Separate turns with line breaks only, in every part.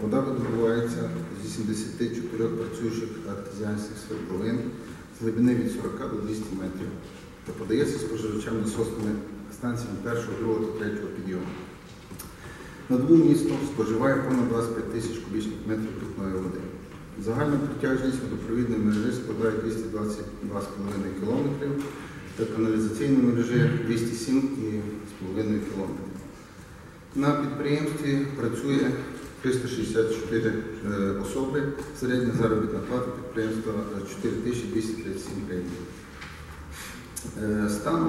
Вода видобувається зі 74 працюючих артезіанських свердловин з глибини від 40 до 200 метрів та подається споживачам насосними станціями 1, 2 та 3 підйому. На добу місто споживає понад 25 тисяч кубічних метрів питної води. Загальна протяжність водопровідної мережі складає 222,5 км та каналізаційної мережі 207,5 км. На підприємстві працює 364 особи, середня заробітна плата підприємства 4237 гривень. Станом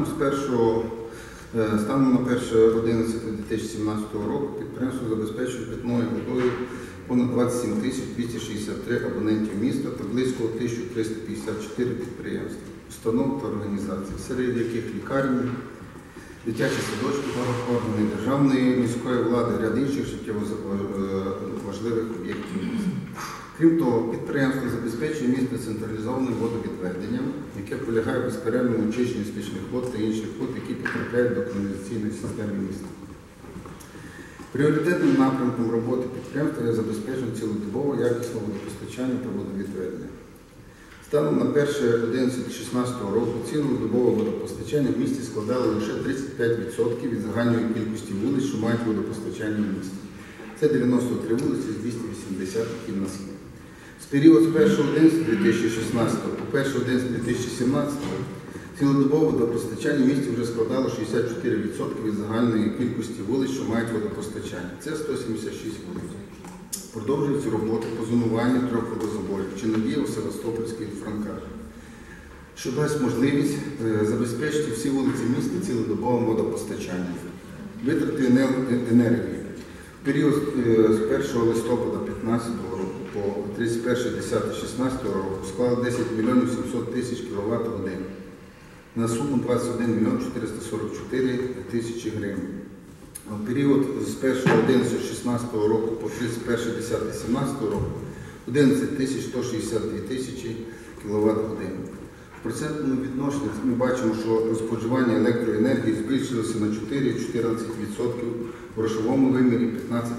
на 1.11.2017 року підприємство забезпечує питною водою понад 27 263 абонентів міста та близько 1354 підприємств, установ та організацій, серед яких лікарні, дитячі садочки, органи державної міської влади, ряд інших життєво важливих об'єктів міста. Крім того, підприємство забезпечує місто централізованим водовідведенням, яке полягає в безперервному очищенні стічних вод та інших вод, які потрапляють до каналізаційної системи міста. Пріоритетним напрямком роботи підприємства є забезпечення цілодобового якісного водопостачання та водовідведення. Станом на 1.11.2016 року цілодобове водопостачання в місті складало лише 35% від загальної кількості вулиць, що мають водопостачання в місті. Це 93 вулиці з 280, які в нас є. З період з 1.11.2016 по 1.11.2017 цілодобове водопостачання в місті вже складало 64% від загальної кількості вулиць, що мають водопостачання. Це 176 вулиць. Продовжуються роботи по зонуванню 3 водозаборів – Чинодіїв, Севастопольський і Франка, що дасть можливість забезпечити всі вулиці міста цілодобовим водопостачанням. Витрати енергії. В період з 1 листопада 2015 року по 31.10.2016 року склали 10 мільйонів 700 тисяч кВт-годин на суму 21 мільйон 444 тисячі гривень. В період з 1.11.2016 року по 31.10.2017 року 11 162 тисячі кВт-годин. В процентному відношенні ми бачимо, що споживання електроенергії збільшилося на 4,14%, в грошовому вимірі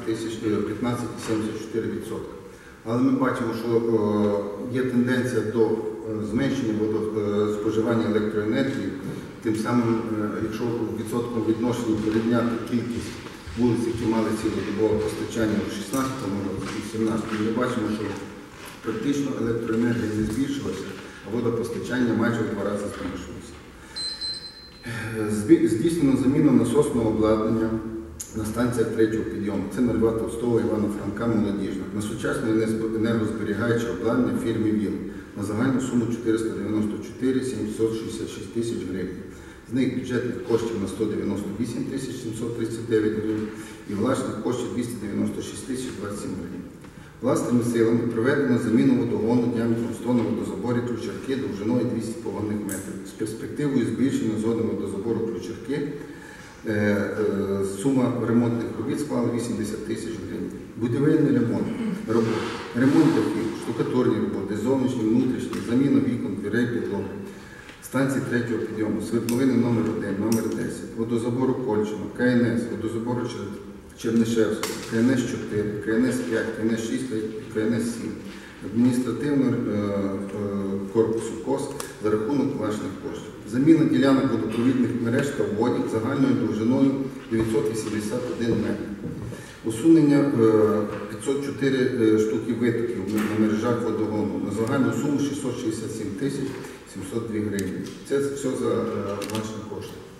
15,74%. Але ми бачимо, що є тенденція до зменшення споживання електроенергії. Тим самим, якщо в відсотковому відношенні порівняти кількість вулиць, які мали цілодобове постачання у 2016 році і 2017, ми бачимо, що практично електроенергія не збільшилася, а водопостачання майже в 2 рази збільшилося. Здійснено заміну насосного обладнання на станціях 3-го підйому. Це на Льва Толстого, Івана Франка, Молодіжна. На сучасне енергозберігаюче обладнання фірмі ВІЛ на загальну суму 494 766 тисяч гривень. З них бюджетних коштів на 198 739 гривень і власних коштів 296 027 гривень. Власними силами проведено заміну водогону діаметром 100 на водозаборі Ключарки довжиною 200 погонних метрів. З перспективою збільшення зони водозабору Ключарки сума ремонтних робіт склала 80 тисяч гривень. Будівельний ремонт, ремонт дахів, штукатурні роботи, зовнішні, внутрішні, заміна вікон, дверей, підлоги, станції 3-го підйому, свердловини номер 1, номер 10, водозабору Кольчино, КНС, водозабору Чернишевського, КНС-4, КНС-5, КНС-6 і КНС-7, адміністративного корпусу КОС за рахунок власних коштів. Заміна ділянок водопровідних мереж та вводів загальною довжиною 981 метр. Усунення 504 штуки витоків на мережах водогону на загальну суму 667 702 гривень. Це все за власні кошти.